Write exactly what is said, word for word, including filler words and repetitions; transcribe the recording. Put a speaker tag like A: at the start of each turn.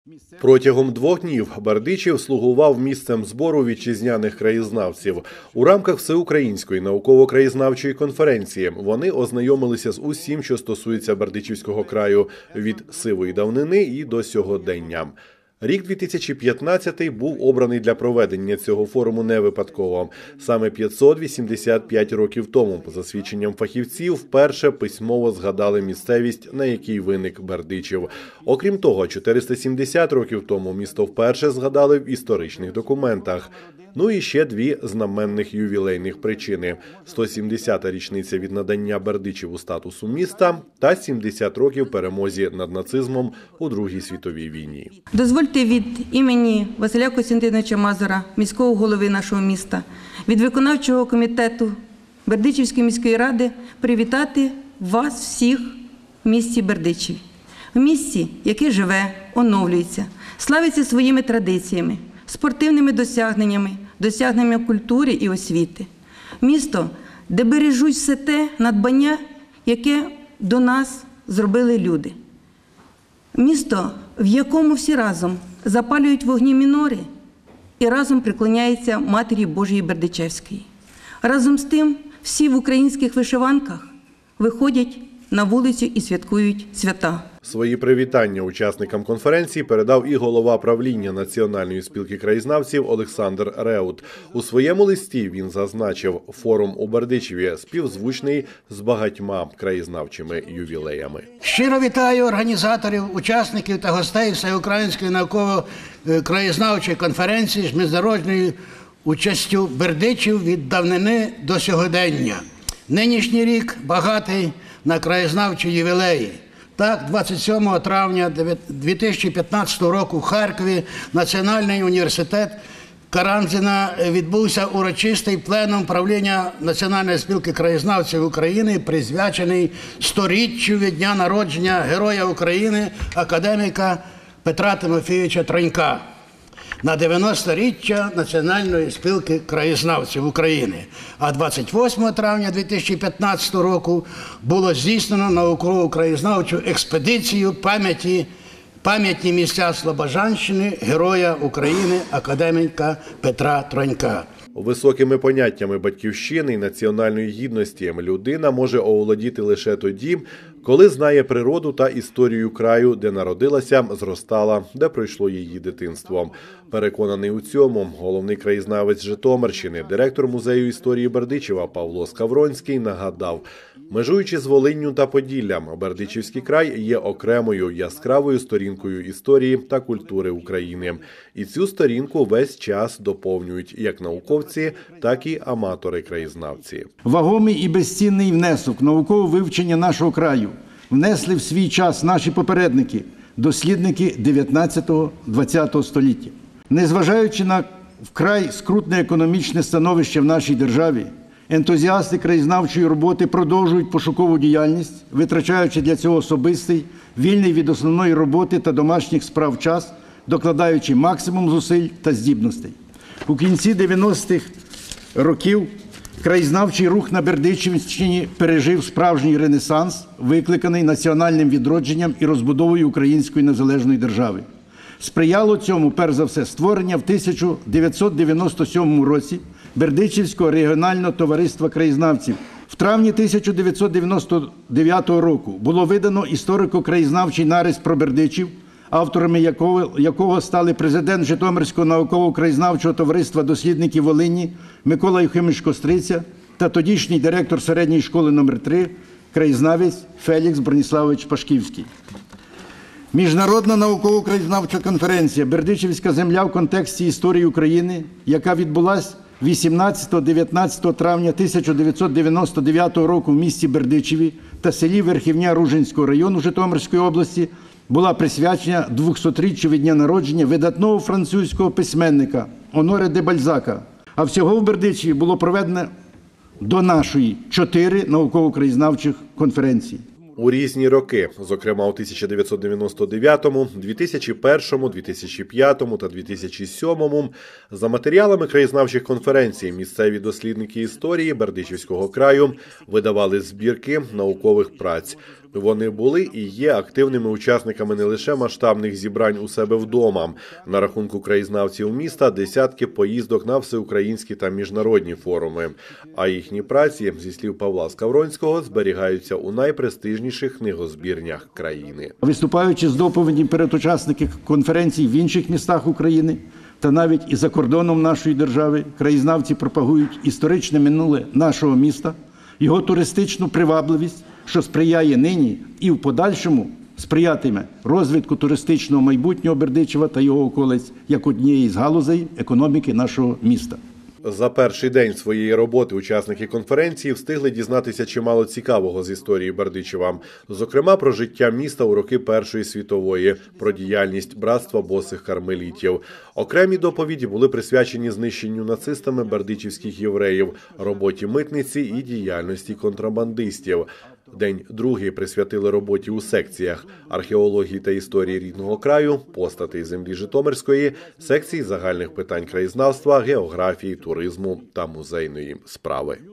A: Протягом двох днів Бердичів слугував місцем збору вітчизняних краєзнавців. У рамках Всеукраїнської науково-краєзнавчої конференції вони ознайомилися з усім, що стосується Бердичівського краю – від сивої давнини і до сьогодення. Рік дві тисячі п'ятнадцятий був обраний для проведення цього форуму не випадково. Саме п'ятсот вісімдесят п'ять років тому, за свідченням фахівців, вперше письмово згадали місцевість, на якій виник Бердичів. Окрім того, чотириста сімдесят років тому місто вперше згадали в історичних документах. Ну і ще дві знаменних ювілейних причини – сто сімдесята річниця від надання Бердичеву статусу міста та сімдесят років перемозі над нацизмом у Другій світовій війні.
B: Дозвольте від імені Василя Костянтиновича Мазура, міського голови нашого міста, від виконавчого комітету Бердичівської міської ради привітати вас всіх в місті Бердичів. В місті, яке живе, оновлюється, славиться своїми традиціями, спортивними досягненнями, досягненнями культури і освіти. Місто, де бережуть все те надбання, яке до нас зробили люди. Місто, в якому всі разом запалюють вогні мінори і разом приклоняються Матері Божої Бердичевської. Разом з тим всі в українських вишиванках виходять на вулицю і святкують свята.
A: Свої привітання учасникам конференції передав і голова правління Національної спілки краєзнавців Олександр Реут. У своєму листі він зазначив, форум у Бердичеві співзвучний з багатьма краєзнавчими ювілеями.
C: Щиро вітаю організаторів, учасників та гостей Всеукраїнської науково-краєзнавчої конференції з міжнародною участю Бердичів від давнини до сьогодення. Нинішній рік багатий на краєзнавчі ювілеї. Так, двадцять сьомого травня дві тисячі п'ятнадцятого року в Харкові Національний університет Карамзіна відбувся урочистий пленум правління Національної спілки краєзнавців України, присвячений сторіччю від дня народження Героя України, академіка Петра Тимофійовича Тронька на дев'яносторіччя Національної спілки краєзнавців України. А двадцять восьмого травня дві тисячі п'ятнадцятого року було здійснено науково-краєзнавчу експедицію пам'яті пам'ятні місця Слобожанщини Героя України, академіка Петра Тронька.
A: Високими поняттями батьківщини і національної гідності людина може оволодіти лише тоді, коли знає природу та історію краю, де народилася, зростала, де пройшло її дитинство. Переконаний у цьому головний краєзнавець Житомирщини, директор музею історії Бердичева Павло Скавронський нагадав, межуючи з Волинню та Поділлям, Бердичівський край є окремою яскравою сторінкою історії та культури України. І цю сторінку весь час доповнюють як науковці, так і аматори-краєзнавці.
D: Вагомий і безцінний внесок в наукове вивчення нашого краю внесли в свій час наші попередники, дослідники дев'ятнадцятого-двадцятого століття. Незважаючи на вкрай скрутне економічне становище в нашій державі, ентузіасти краєзнавчої роботи продовжують пошукову діяльність, витрачаючи для цього особистий, вільний від основної роботи та домашніх справ час, докладаючи максимум зусиль та здібностей. У кінці дев'яностих років краєзнавчий рух на Бердичівщині пережив справжній ренесанс, викликаний національним відродженням і розбудовою української незалежної держави. Сприяло цьому, перш за все, створення в тисяча дев'ятсот дев'яносто сьомому році Бердичівського регіонального товариства краєзнавців. В травні тисяча дев'ятсот дев'яносто дев'ятого року було видано історико-краєзнавчий нарис про Бердичів, авторами якого, якого стали президент Житомирського науково-краєзнавчого товариства дослідників Волині Микола Юхимович Костриця та тодішній директор середньої школи номер три краєзнавець Фелікс Броніславович Пашківський. Міжнародна науково-краєзнавча конференція «Бердичівська земля в контексті історії України», яка відбулась вісімнадцятого-дев'ятнадцятого травня тисяча дев'ятсот дев'яносто дев'ятого року в місті Бердичеві та селі Верхівня Ружинського району Житомирської області, була присвячена двохсотріччю від дня народження видатного французького письменника Оноре де Бальзака. А всього в Бердичеві було проведено до нашої чотири науково-краєзнавчих конференції.
A: У різні роки, зокрема у тисяча дев'ятсот дев'яносто дев'ятому, дві тисячі першому, дві тисячі п'ятому та дві тисячі сьомому, за матеріалами краєзнавчих конференцій місцеві дослідники історії Бердичівського краю видавали збірки наукових праць. Вони були і є активними учасниками не лише масштабних зібрань у себе вдома. На рахунку краєзнавців міста десятки поїздок на всеукраїнські та міжнародні форуми. А їхні праці, зі слів Павла Скавронського, зберігаються у найпрестижніших книгозбірнях країни.
D: Виступаючи з доповіді перед учасниками конференцій в інших містах України та навіть і за кордоном нашої держави, краєзнавці пропагують історичне минуле нашого міста, його туристичну привабливість, що сприяє нині і в подальшому сприятиме розвитку туристичного майбутнього Бердичева та його околиць як однієї з галузей економіки нашого міста.
A: За перший день своєї роботи учасники конференції встигли дізнатися чимало цікавого з історії Бердичева. Зокрема, про життя міста у роки Першої світової, про діяльність братства босих кармелітів. Окремі доповіді були присвячені знищенню нацистами бердичівських євреїв, роботі митниці і діяльності контрабандистів. День другий присвятили роботі у секціях археології та історії рідного краю, постатей землі Житомирської, секції загальних питань краєзнавства, географії, туризму та музейної справи.